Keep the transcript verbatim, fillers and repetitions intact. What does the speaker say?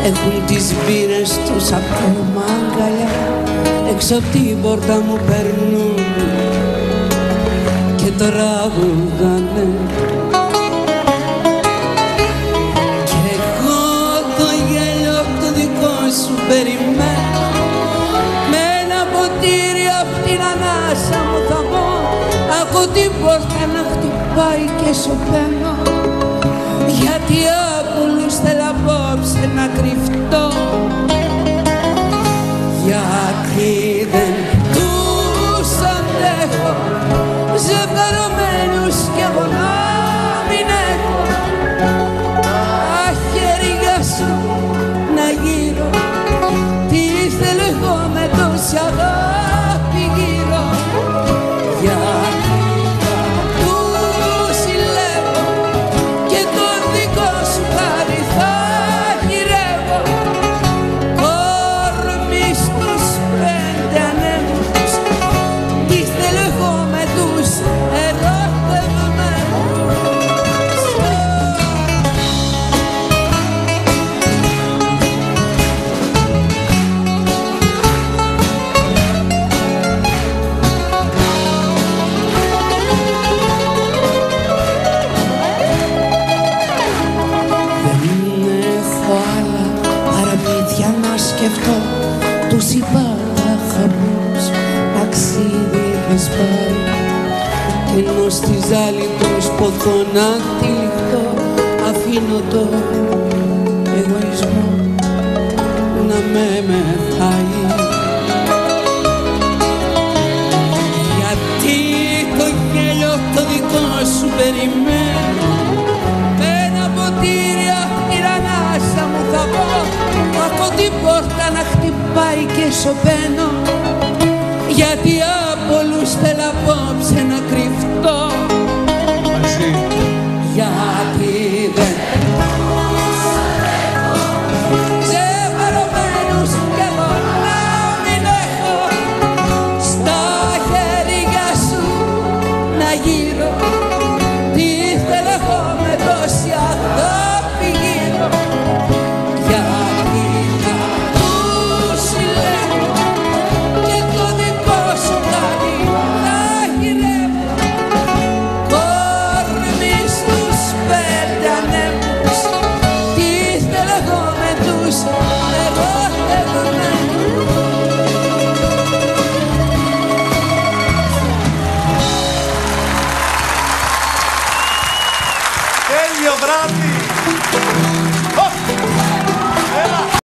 έχουν τις μπύρες τους ακόμα αγκαλιά, έξω απ' την πόρτα μου περνούν και τραγουδάνε. Κι εγώ το γέλιο το δικό σου περιμένω, με ένα ποτήρι απ' την ανάσα μου θα πω, ακούω την πόρτα να χτυπάει και σωπαίνω, γιατί από όλους θέλω απόψε να κρυφτώ, γιατί δεν τους αντέχω ζευγαρωμένους κι εγώ να μην έχω τα χέρια σου να γύρω, τι θέλω εγώ με τόση αγάπη γύρω, γιατί θα τους συλλεύω και το δικό σου χάρη θα γυρεύω, κορμί στους πέντε ανέμους, τι θέλω εγώ με τους ερωτευμένους. Δεν έχω άλλα παραμύθια να σκεφτώ, τους είπα χαμούς, ταξίδι είχες πάει, κι ενώ στη ζάλη τους ποθώ να τυλιχτώ, αφήνω το εγωισμό να με μεθάει. Γιατί το γέλιο το δικό σου περιμένω, με ένα ποτήρι απ' την ανάσα μου θα πω, ακούω την πόρτα να χτυπάει και σωπαίνω, γιατί από όλους θέλω απόψε να κρυφτώ, γιατί δεν ζευγαρωμένους κι εγώ να μην έχω στα χέρια σου να γύρω, τι θέλω εγώ με τόση αγάπη γύρω, γιατί θα τους συλλέγω και το δικό σου χάρη θα γυρεύω, κορμί στους πέντε ανέμους, τι θέλω εγώ με τους ερωτευμένους. Τέλειο βράδυ!